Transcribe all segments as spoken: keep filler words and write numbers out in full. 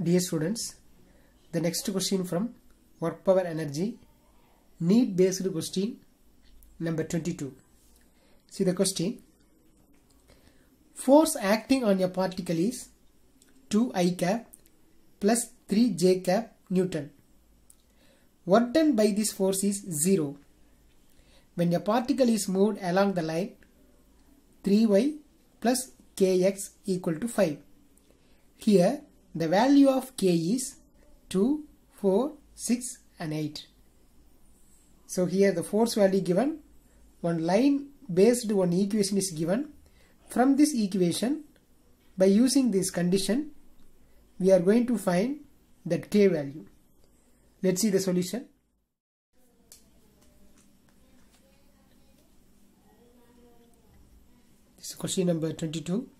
Dear students, the next question from work power energy, need based question number twenty-two. See the question. Force acting on a particle is two I cap plus three J cap Newton. Work done by this force is zero. When a particle is moved along the line three y plus kx equal to five. Here the value of k is two, four, six and eight. So here the force value given, one line based one equation is given. From this equation, by using this condition, we are going to find that k value. Let's see the solution. This is question number twenty-two.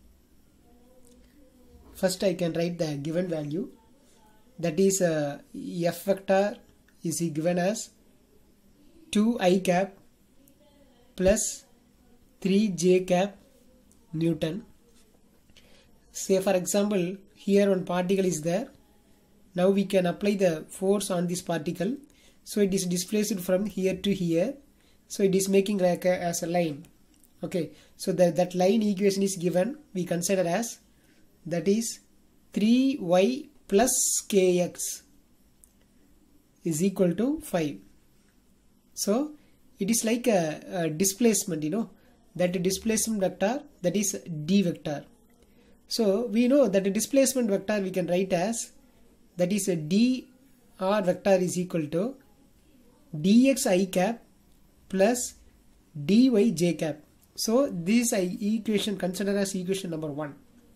First I can write the given value, that is uh, F vector is given as two I cap plus three J cap Newton. Say for example, here one particle is there. Now we can apply the force on this particle. So it is displaced from here to here. So it is making like a, as a line. Okay, so that, that line equation is given. We consider as that is three y plus kx is equal to five. So it is like a, a displacement, you know, that displacement vector, that is d vector. So we know that the displacement vector we can write as that is a dr vector is equal to dx I cap plus dy j cap. So this I equation consider as equation number one.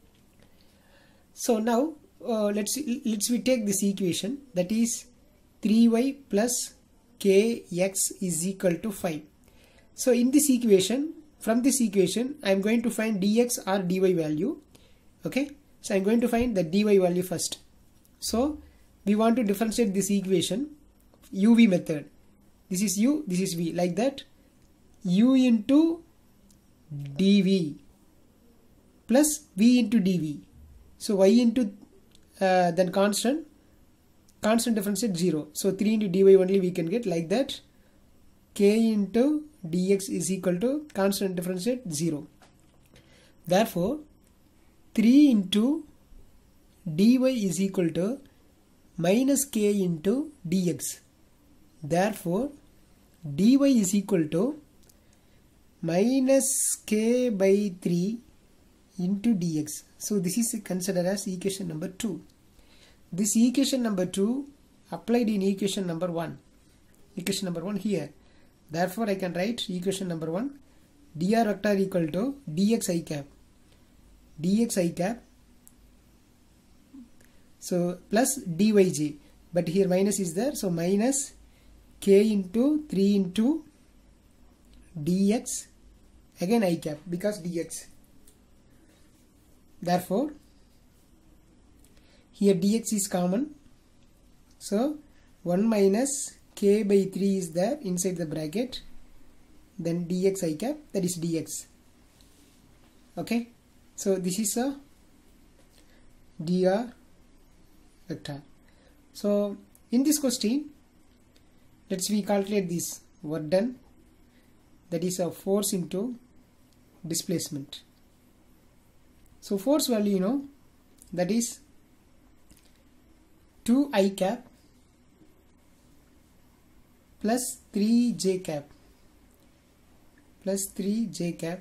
So now uh, let's let's we take this equation, that is three y plus kx is equal to five. So in this equation, from this equation I am going to find dx or dy value. Okay, so I am going to find the dy value first. So we want to differentiate this equation, U V method. This is u, this is v, like that. U into dv plus v into dv. So y into uh, then constant, constant differentiate zero. So three into dy only we can get, like that. K into dx is equal to constant differentiate zero. Therefore three into dy is equal to minus k into dx. Therefore dy is equal to minus k by three into dx. So this is considered as equation number two. This equation number two applied in equation number one. Equation number one here. Therefore I can write equation number one, dr vector equal to dx I cap. dx I cap. So plus dyj. But here minus is there. So minus k into three into dx. Again I cap because dx. Therefore here dx is common. So one minus k by three is there inside the bracket. Then dx I cap, that is dx. Okay. So this is a dr vector. So in this question, let's we calculate this work done, that is a force into displacement. So force value, you know, that is two I cap plus three J cap plus three J cap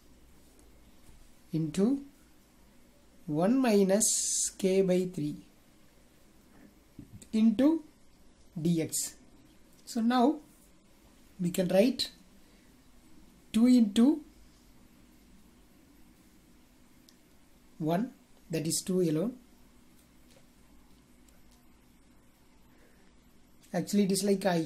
into one minus k by three into dx. So now we can write two into one, that is two alone. Actually it is like I.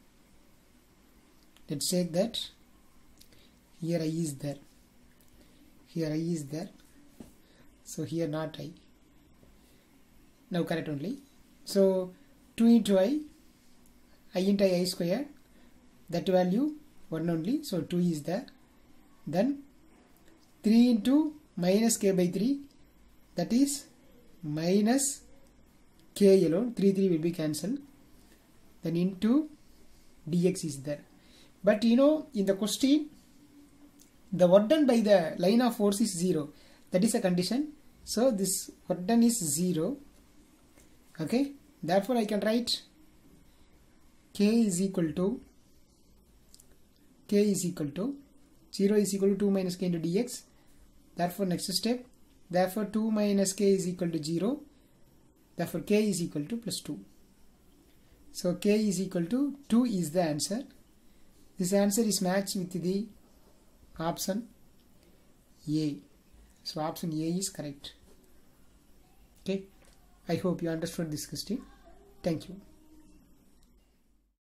Let's take that. Here I is there. Here I is there. So here not I. Now correct only. So two into I, I into I square, that value one only. So two is there. Then three into minus k by three, that is minus k alone, three three will be cancelled, then into dx is there. But you know, in the question the work done by the line of force is zero, that is a condition, so this work done is zero. Okay, therefore I can write k is equal to k is equal to zero is equal to two minus k into dx. Therefore next step, therefore two minus k is equal to zero, therefore k is equal to plus two. So k is equal to two is the answer. This answer is matched with the option A. So option A is correct. Okay, I hope you understood this question. Thank you.